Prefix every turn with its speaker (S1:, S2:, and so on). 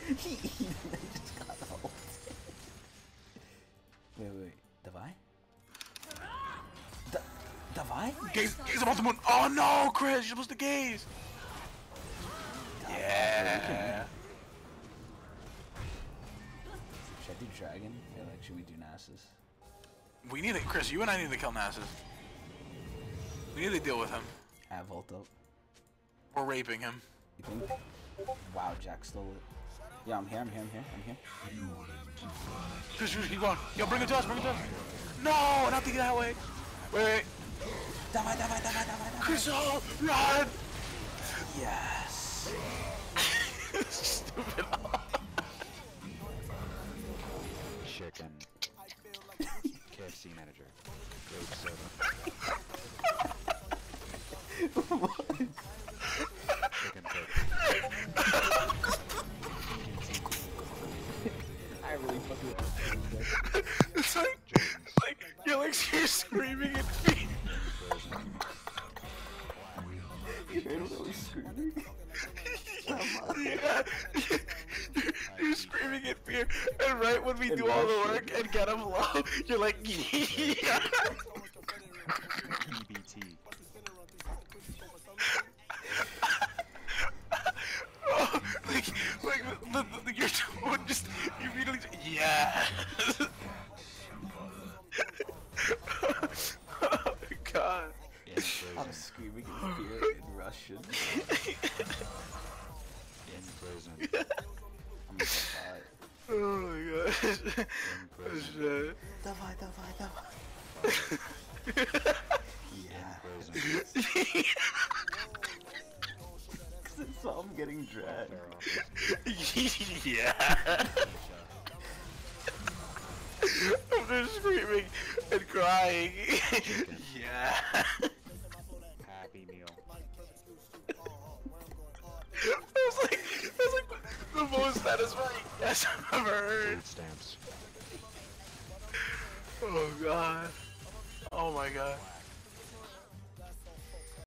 S1: He just got ult. Wait. Davai? Davai?
S2: Gaze about the moon. Oh no, Chris, you're supposed to gaze. Yeah.
S1: Should I do dragon? I feel like should we do Nasus?
S2: We need it, Chris. You and I need to kill Nasus. We need to deal with him.
S1: I have ult up.
S2: We're raping him.
S1: You think? Wow, Jack stole it. Yeah, I'm here.
S2: Chris, keep going. Yo, bring it to us. No, not to get that way. Wait.
S1: Davai.
S2: Chris, oh, run!
S1: Yes.
S2: Stupid.
S3: Chicken. KFC manager. Grape soda. Chicken cook.
S1: I really fucking
S2: It's like you're like you're screaming at me.
S1: You heard what I was screaming?
S2: Yeah. You're screaming at fear, and right when we do all the work and get him low, you're like, yeah.
S3: EBT.
S2: Oh, like your tone just immediately, yeah. Oh my god.
S1: I'm screaming in fear in Russian.
S3: In prison.
S1: I'm gonna die.
S2: Oh my gosh.
S3: In prison.
S2: Shit.
S1: Davai. Yeah.
S3: In prison.
S1: Cause it's so I'm getting dragged.
S2: Yeah. I'm just screaming and crying. Yeah.
S3: Happy meal.
S2: That's like the most satisfying yes I've ever heard.
S3: Food stamps.
S2: Oh god. Oh my god.